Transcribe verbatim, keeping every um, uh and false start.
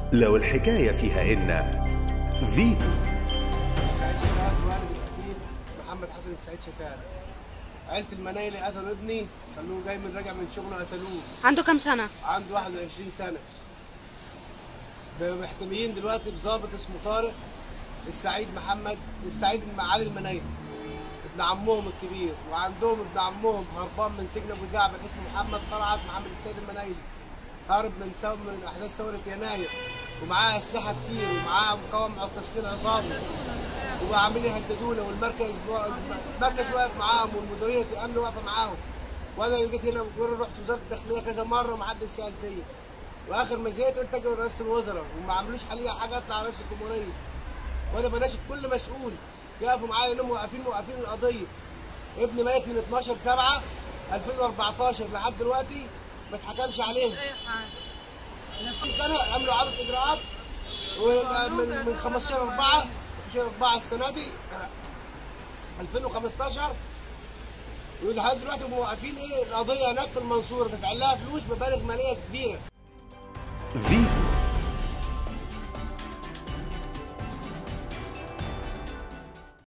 لو الحكاية فيها إن فيتو. السعيد شتات والد القتيل محمد حسن السعيد شتات. عيلة المنايلي قتلوا ابني، خلوه جاي من راجع من شغله قتلوه. عنده كام سنة؟ عنده واحد وعشرين سنة. محتميين دلوقتي بظابط اسمه طارق السعيد محمد السعيد علي المنايلي ابن عمهم الكبير، وعندهم ابن عمهم هربان من سجن ابو زعبل اسمه محمد طلعت محمد السيد المنايلي، هارب من سو من احداث ثوره يناير، ومعاه اسلحه كتير ومعاه مقاوم على تشكيل عصابه، وعاملين يهددونا، والمركز المركز واقف معاهم، والمديريه الامن واقفه معاهم، وانا جيت هنا رحت وزاره الداخليه كذا مره ومحدش سال فيا، واخر ما زهقت قلت اجي رئاسه الوزراء وما عملوش حاليا حاجه اطلع رئيس الجمهوريه، وانا بناشد كل مسؤول يقفوا معايا لانهم موقفين موقفين القضيه. ابني ميت من اتناشر سبعة ألفين وأربعتاشر لحد دلوقتي ما اتحكمش عليه. في سنه عملوا عرض اجراءات ومن من خمستاشر أربعة خمستاشر أربعة السنه دي ألفين وخمستاشر ولحد دلوقتي موقفين ايه القضيه هناك في المنصوره، دافع لها فلوس بمبالغ ماليه كبيره. فيتو.